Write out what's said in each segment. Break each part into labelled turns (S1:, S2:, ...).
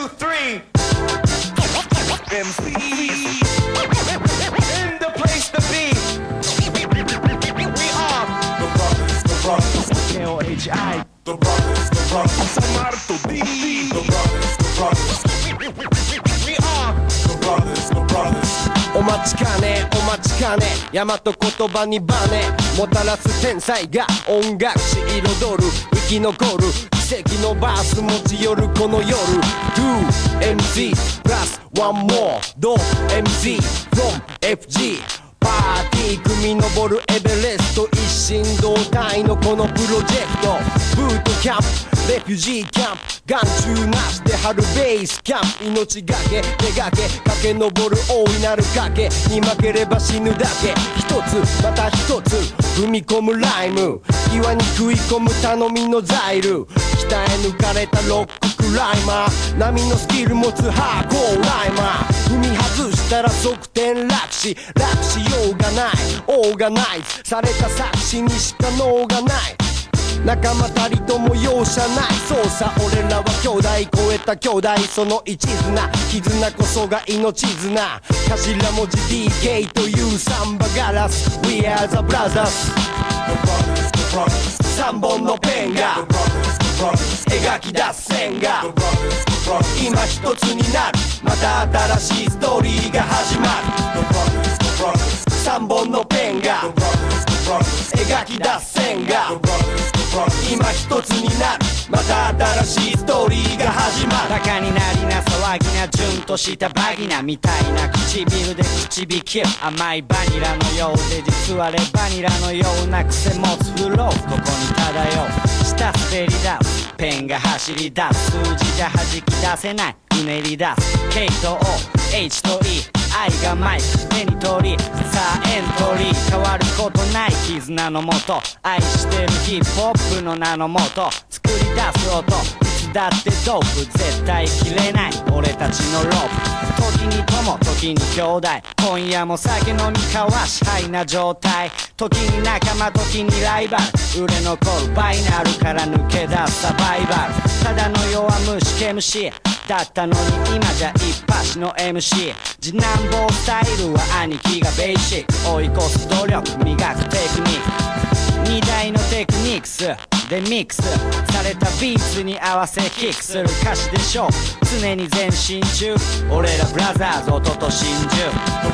S1: three. MC in the place to be. We are the brothers, KOHI. The brothers, Samarto D. The brothers, we are the brothers.
S2: お待ちかねお待ちかね大和言葉にバネもたらす天才が音楽史彩る生き残る奇跡のバース持ち寄るこの夜 2MC plus one more ド MC from FG パーティー組み上るエベレスト一心同体のこのプロジェクトブートキャンプレフュジーキャンプ眼中なしで張るベースキャンプ命がけ手がけ駆け上る大いなる賭けに負ければ死ぬだけ一つまた一つ踏み込むライム岩に食い込む頼みのザイル鍛え抜かれたロッククライマー波のスキル持つハーコーライマー踏み外したら側転落死楽しようがないオーガナイズされた作詞にしか能がない仲間たりとも容赦ないそうさ俺らは兄弟超えた兄弟その一途絆こそが命綱頭文字 DK というサンバガラス We are the brothers 三本のペンが描き出す線が今一つになるまた新しいストーリーが始まる三本のペンが描き出す線が今一つになるまた新しいストーリーが始まる
S3: バカになりな騒ぎな順としたバギナみたいな唇で口引き甘いバニラのようで実はレバニラのような癖持つフローここに漂う下滑り出すペンが走り出す数字じゃ弾き出せないうねり出す K と O、H と E愛がマイク手に取りさあエントリー変わることない絆のもと愛してるヒップホップの名のもと作り出す音いつだってドープ絶対切れない俺たちのロープ時に友時に兄弟今夜も酒飲み交わしハイな状態時に仲間時にライバル売れ残るバイナルから抜け出すサバイバルただの弱虫毛虫だったのに今じゃ一発の MC 次男坊スタイルは兄貴がベーシック追い越す努力磨くテクニック2台のテクニックスでミックスされたビーツに合わせキックする歌詞でしょ常に前進中俺らブラザーズ音と真珠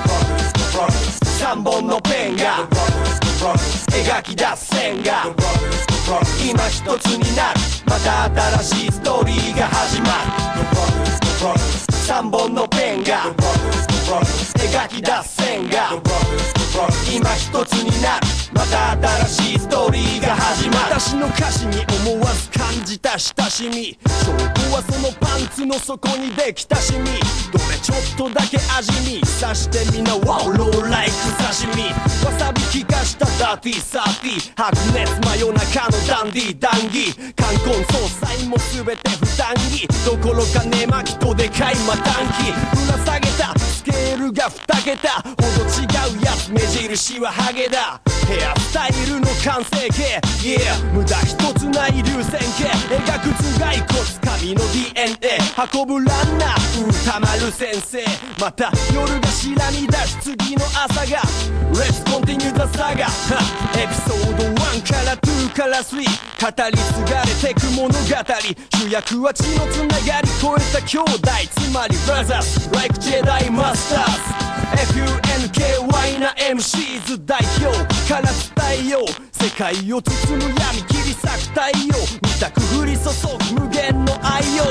S3: 三本のペンが描き出す線が今一つになるまた新しいストーリーが始まる三本のペンが描き出す線が今一つになるまた新しいストーリーが始まる
S2: 私の歌詞に思わず感じた親しみ証拠はそのパンツの底にできたシミどれちょっとだけ味見さしてみなワオローライク刺身わさび効かしたダーティーサーティー白熱真夜中のダンディー談義冠婚葬祭も全て負担着どころか寝巻きとでかいマタンキぶら下げたスケールが2桁ほど違うやつ目印はハゲだヘアスタイルの完成形 Yeah 無駄一つない流線形描く頭蓋骨神の DNA 運ぶランナー歌丸先生また夜がしらみ出し次の朝が Let's continue the saga エピソード1から2から3語り継がれてく物語主役は血のつながり超えた兄弟つまり Brothers like Jedi Masters FUNKY な MCs 代表から伝えよう世界を包む闇切り裂く太陽見たく降り注ぐ無限の愛よ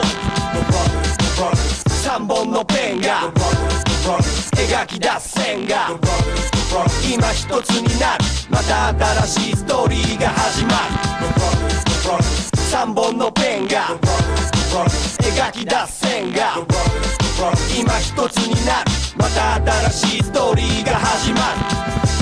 S2: 三本のペンが描き出す線が今一つになるまた新しいストーリーが始まる三本のペンが描き出す線が今一つになるまた新しいストーリーが始まる